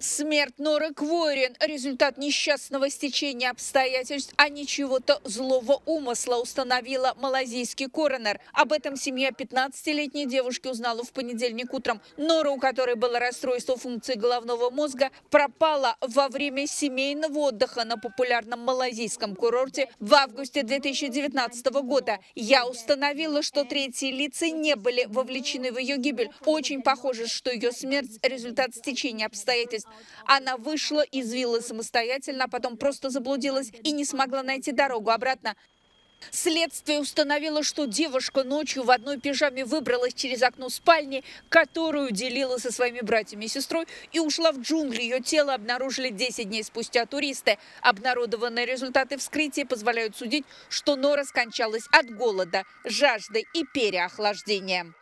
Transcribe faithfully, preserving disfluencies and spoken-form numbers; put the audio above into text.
Смерть Норы Кворин – результат несчастного стечения обстоятельств, а не чего-то злого умысла, установила малазийский коронер. Об этом семья пятнадцатилетней девушки узнала в понедельник утром. Нора, у которой было расстройство функции головного мозга, пропала во время семейного отдыха на популярном малазийском курорте в августе две тысячи девятнадцатого года. Я установила, что третьи лица не были вовлечены в ее гибель. Очень похоже, что ее смерть – результат стечения обстоятельств. Она вышла из виллы самостоятельно, а потом просто заблудилась и не смогла найти дорогу обратно. Следствие установило, что девушка ночью в одной пижаме выбралась через окно спальни, которую делила со своими братьями и сестрой, и ушла в джунгли. Ее тело обнаружили десять дней спустя туристы. Обнародованные результаты вскрытия позволяют судить, что Нора скончалась от голода, жажды и переохлаждения.